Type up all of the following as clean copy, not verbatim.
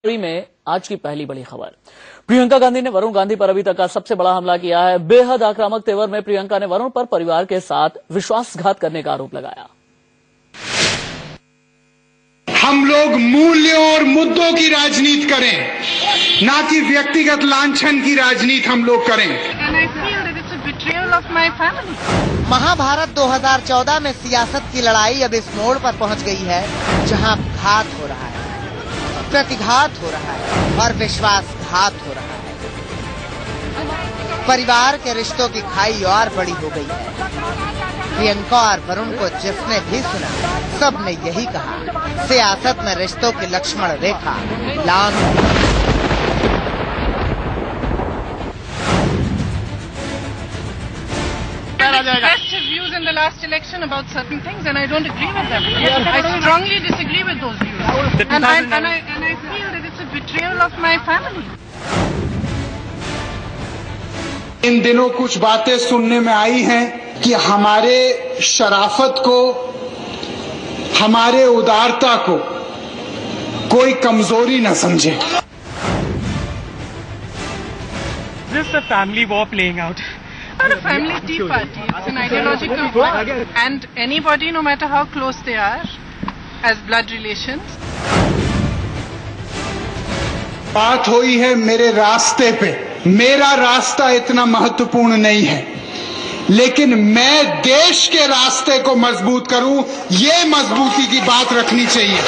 में आज की पहली बड़ी खबर। प्रियंका गांधी ने वरुण गांधी पर अभी तक का सबसे बड़ा हमला किया है। बेहद आक्रामक तेवर में प्रियंका ने वरुण पर परिवार के साथ विश्वासघात करने का आरोप लगाया। हम लोग मूल्यों और मुद्दों की राजनीति करें, ना कि व्यक्तिगत लांछन की राजनीति हम लोग करें। महाभारत 2014 में सियासत की लड़ाई अब इस मोड़ पर पहुंच गई है जहां घात हो रहा है, प्रतिघात हो रहा है और विश्वासघात हो रहा है। परिवार के रिश्तों की खाई और बड़ी हो गई है। प्रियंका और वरुण को जिसने भी सुना सबने यही कहा, सियासत में रिश्तों की लक्ष्मण रेखा लांघ। expressed his views in the last election about certain things, and I don't agree with them. I strongly disagree with those views, and I feel that it's a betrayal of my family. इन दिनों कुछ बातें सुनने में आई हैं कि हमारे शराफत को, हमारे उदारता को कोई कमजोरी न समझे। This is a family war playing out. Not a family tea party. It's an ideological war, and anybody, no matter how close they are, has blood relations. बात हुई है मेरे रास्ते पे। मेरा रास्ता इतना महत्वपूर्ण नहीं है, लेकिन मैं देश के रास्ते को मजबूत करूं, ये मजबूती की बात रखनी चाहिए।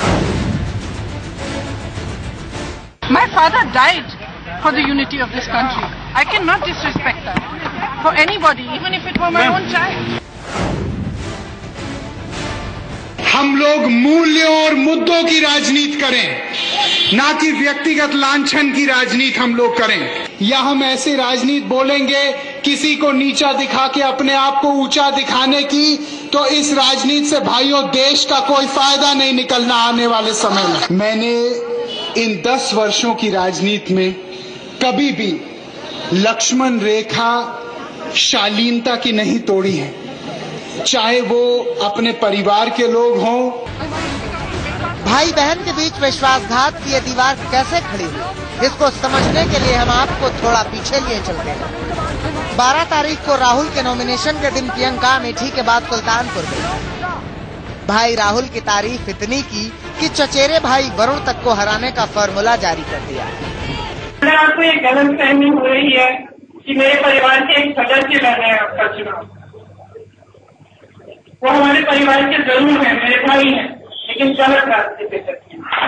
My father died for the unity of this country. I cannot disrespect that for anybody, even if it were my own child. हम लोग मूल्यों और मुद्दों की राजनीति करें, ना कि व्यक्तिगत लांछन की राजनीति हम लोग करें। या हम ऐसी राजनीति बोलेंगे किसी को नीचा दिखा के अपने आप को ऊंचा दिखाने की, तो इस राजनीति से भाइयों देश का कोई फायदा नहीं निकलना आने वाले समय में। मैंने इन 10 वर्षों की राजनीति में कभी भी लक्ष्मण रेखा शालीनता की नहीं तोड़ी है, चाहे वो अपने परिवार के लोग हों। भाई बहन के बीच विश्वासघात की ये दीवार कैसे खड़ी हुई, इसको समझने के लिए हम आपको थोड़ा पीछे लिए चलते हैं। 12 तारीख को राहुल के नॉमिनेशन के दिन प्रियंका अमेठी के बाद सुल्तानपुर गई। भाई राहुल की तारीफ इतनी की कि चचेरे भाई वरुण तक को हराने का फॉर्मूला जारी कर दिया। आपको ये गलतफहमी हो रही है कि मेरे परिवार के एक सदस्य लड़ रहे हैं आपका चुनाव। वो हमारे परिवार के जरूर हैं, मेरे भाई हैं, लेकिन गलत रास्ते पे चलते हैं।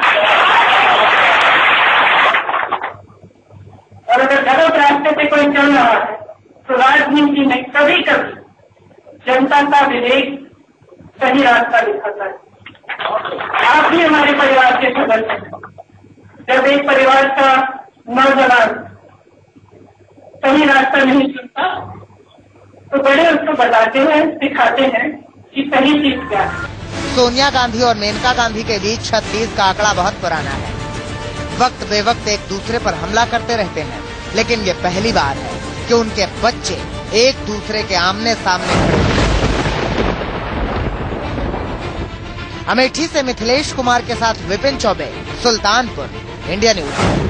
और अगर गलत रास्ते पे कोई चल रहा है तो राजनीति में कभी कभी जनता का विवेक सही रास्ता दिखाता है। आप भी हमारे परिवार के सदस्य हैं। जब एक परिवार का नौजवान सही रास्ता नहीं चुनता तो बड़े उसको बताते हैं, सिखाते हैं कि सही चीज क्या है। सोनिया गांधी और मेनका गांधी के बीच 36 का आंकड़ा बहुत पुराना है। वक्त बेवक्त एक दूसरे पर हमला करते रहते हैं, लेकिन ये पहली बार है कि उनके बच्चे एक दूसरे के आमने सामने खड़े हैं। अमेठी से मिथिलेश कुमार के साथ विपिन चौबे, सुल्तानपुर, इंडिया न्यूज।